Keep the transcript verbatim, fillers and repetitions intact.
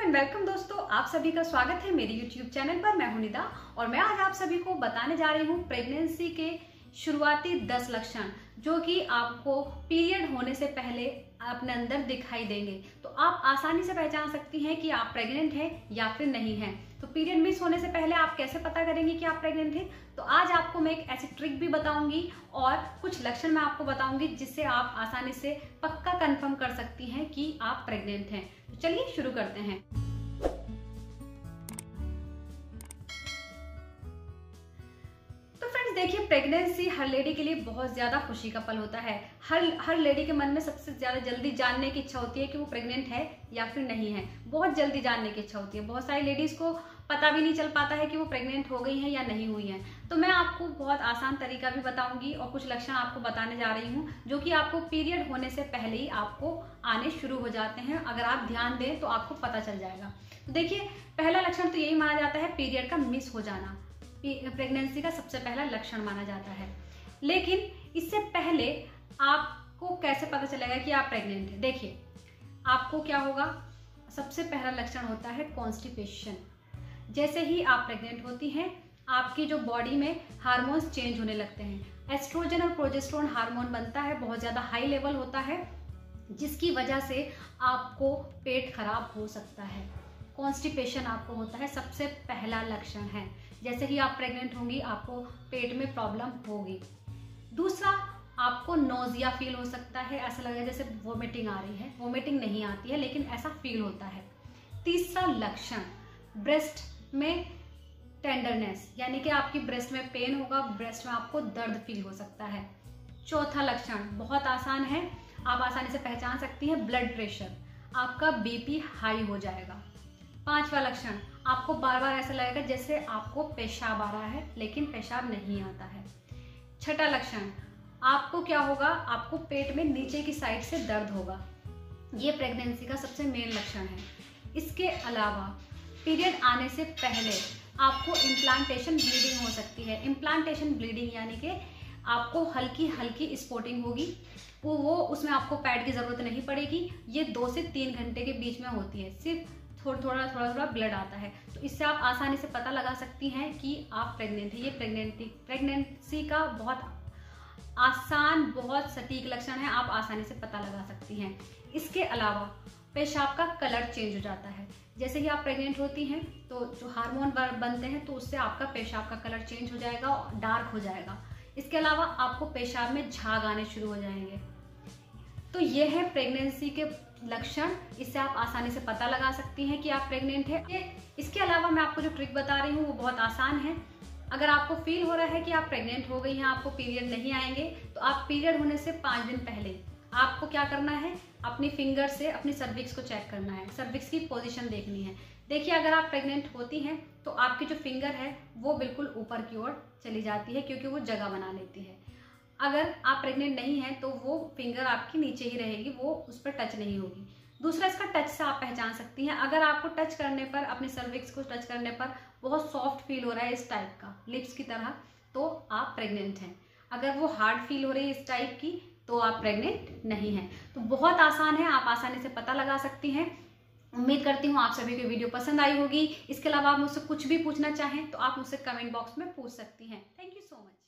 And welcome दोस्तों, आप सभी का स्वागत है मेरे यूट्यूब चैनल पर। मैं हूं निदा और मैं आज आप सभी को बताने जा रही हूं प्रेगनेंसी के शुरुआती दस लक्षण जो कि आपको पीरियड होने से पहले अपने अंदर दिखाई देंगे। तो आप आसानी से पहचान सकती हैं कि आप प्रेग्नेंट हैं या फिर नहीं हैं। तो पीरियड मिस होने से पहले आप कैसे पता करेंगे कि आप प्रेग्नेंट हैं? तो आज आपको मैं एक ऐसी ट्रिक भी बताऊंगी और कुछ लक्षण मैं आपको बताऊंगी जिससे आप आसानी से पक्का कंफर्म कर सकती हैं कि आप प्रेग्नेंट हैं। तो चलिए शुरू करते हैं। देखिए, प्रेगनेंसी हर लेडी के लिए बहुत ज्यादा खुशी का पल होता है। हर हर लेडी के मन में सबसे ज्यादा जल्दी जानने की इच्छा होती है कि वो प्रेग्नेंट है या फिर नहीं है। बहुत जल्दी जानने की इच्छा होती है। बहुत सारी लेडीज को पता भी नहीं चल पाता है कि वो प्रेग्नेंट हो गई हैं या नहीं हुई हैं। तो मैं आपको बहुत आसान तरीका भी बताऊंगी और कुछ लक्षण आपको बताने जा रही हूँ जो कि आपको पीरियड होने से पहले ही आपको आने शुरू हो जाते हैं। अगर आप ध्यान दें तो आपको पता चल जाएगा। तो देखिए, पहला लक्षण तो यही माना जाता है पीरियड का मिस हो जाना। प्रेगनेंसी का सबसे पहला लक्षण माना जाता है। लेकिन इससे पहले आपको कैसे पता चलेगा कि आप प्रेग्नेंट हैं? देखिए, आपको क्या होगा, सबसे पहला लक्षण होता है कॉन्स्टिपेशन। जैसे ही आप प्रेग्नेंट होती हैं, आपकी जो बॉडी में हार्मोन्स चेंज होने लगते हैं। एस्ट्रोजन और प्रोजेस्टेरोन हार्मोन बनता है, बहुत ज्यादा हाई लेवल होता है, जिसकी वजह से आपको पेट खराब हो सकता है। कॉन्स्टिपेशन आपको होता है, सबसे पहला लक्षण है। जैसे ही आप प्रेग्नेंट होंगी आपको पेट में प्रॉब्लम होगी। दूसरा, आपको नोजिया फील हो सकता है। ऐसा लगेगा जैसे वोमिटिंग आ रही है। वोमिटिंग नहीं आती है लेकिन ऐसा फील होता है। तीसरा लक्षण, ब्रेस्ट में टेंडरनेस, यानी कि आपकी ब्रेस्ट में पेन होगा, ब्रेस्ट में आपको दर्द फील हो सकता है। चौथा लक्षण बहुत आसान है, आप आसानी से पहचान सकती हैं, ब्लड प्रेशर, आपका बीपी हाई हो जाएगा। पांचवा लक्षण, आपको बार बार ऐसा लगेगा जैसे आपको पेशाब आ रहा है लेकिन पेशाब नहीं आता है। छठा लक्षण, आपको क्या होगा, आपको पेट में नीचे की साइड से दर्द होगा। ये प्रेगनेंसी का सबसे मेन लक्षण है। इसके अलावा पीरियड आने से पहले आपको इम्प्लांटेशन ब्लीडिंग हो सकती है। इम्प्लांटेशन ब्लीडिंग यानी कि आपको हल्की हल्की स्पॉटिंग होगी। वो वो उसमें आपको पैड की जरूरत नहीं पड़ेगी। ये दो से तीन घंटे के बीच में होती है। सिर्फ थोड़ा थोड़ा थोड़ा थोड़ा ब्लड आता है। तो इससे आप आसानी से पता लगा सकती हैं कि आप प्रेग्नेंट हैं। ये प्रेगनेंटी प्रेगनेंसी का बहुत आसान, बहुत सटीक लक्षण है। आप आसानी से पता लगा सकती हैं। इसके अलावा पेशाब का कलर चेंज हो जाता है। जैसे ही आप प्रेग्नेंट होती हैं तो जो हार्मोन बनते हैं तो उससे आपका पेशाब का कलर चेंज हो जाएगा, डार्क हो जाएगा। इसके अलावा आपको पेशाब में झाग आने शुरू हो जाएंगे। तो ये है प्रेगनेंसी के लक्षण। इससे आप आसानी से पता लगा सकती हैं कि आप प्रेग्नेंट हैं। इसके अलावा मैं आपको जो ट्रिक बता रही हूँ वो बहुत आसान है। अगर आपको फील हो रहा है कि आप प्रेग्नेंट हो गई हैं, आपको पीरियड नहीं आएंगे, तो आप पीरियड होने से पाँच दिन पहले आपको क्या करना है, अपनी फिंगर से अपनी सर्विक्स को चेक करना है। सर्विक्स की पोजीशन देखनी है। देखिए, अगर आप प्रेग्नेंट होती हैं तो आपकी जो फिंगर है वो बिल्कुल ऊपर की ओर चली जाती है क्योंकि वो जगह बना लेती है। अगर आप प्रेग्नेंट नहीं हैं तो वो फिंगर आपकी नीचे ही रहेगी, वो उस पर टच नहीं होगी। दूसरा, इसका टच से आप पहचान सकती हैं। अगर आपको टच करने पर, अपने सर्विक्स को टच करने पर बहुत सॉफ्ट फील हो रहा है इस टाइप का, लिप्स की तरह, तो आप प्रेग्नेंट हैं। अगर वो हार्ड फील हो रही है इस टाइप की तो आप प्रेग्नेंट नहीं हैं। तो बहुत आसान है, आप आसानी से पता लगा सकती हैं। उम्मीद करती हूँ आप सभी को वीडियो पसंद आई होगी। इसके अलावा आप मुझसे कुछ भी पूछना चाहें तो आप मुझसे कमेंट बॉक्स में पूछ सकती हैं। Thank you so much.